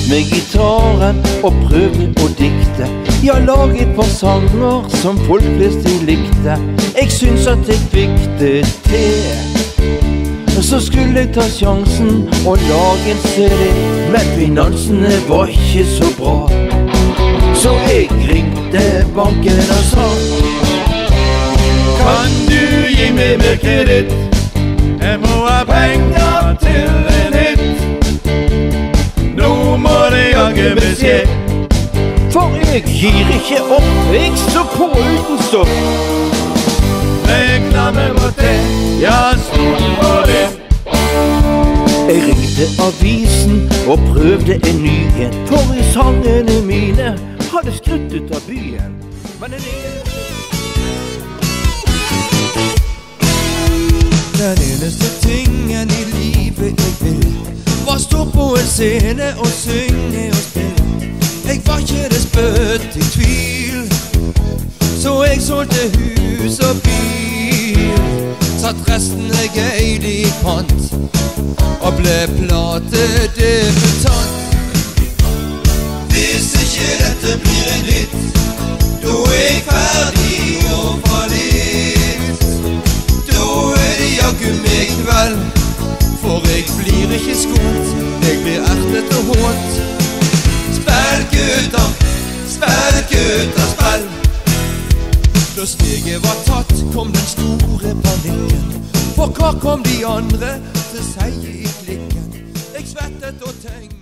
med gitaren og prøvde å dikte. Jeg laget et par sanger som folk flest likte. Jeg syns at jeg fikk det til. Så skulle jeg ta sjansen og lage en CD, men finansene var ikke så bra. Så jeg ringte banken og sa: kan du gi meg mer kreditt? Jeg må ha penger til en hit. Nå må det jage beskjed, for jeg gir ikke opp. Jeg står på uten stopp. Reklame på det, ja, stort på det. Jeg ringte avisen og prøvde en ny en, for i sangene mine hadde skrutt ut av byen. Men den eneste tingen i livet jeg vil, var stå på en scene og synge og spille. Jeg var ikke det spøtt i tvil, så jeg solgte hus og bil. Satt resten jeg eide i pant, og ble platedebutant. Hvis ikke dette blir en hit, da er jeg ferdig og fallitt. Da er det jaggu meg vel, for jeg blir ikke skånt, jeg blir ertet og hånt. Spill gutta, spill. Da steget var tatt, kom den store panikken. For hva kom de andre til seg i klikken? Jeg svettet og tenkte.